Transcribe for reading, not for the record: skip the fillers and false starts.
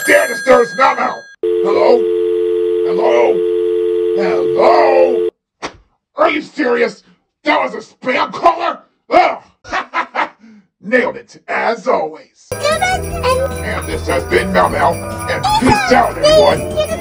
dare disturb Mao Mao? Hello? Hello? Hello? Are you serious? That was a spam caller? Ugh! Nailed it, as always. And this has been Mao Mao, and peace out, everyone!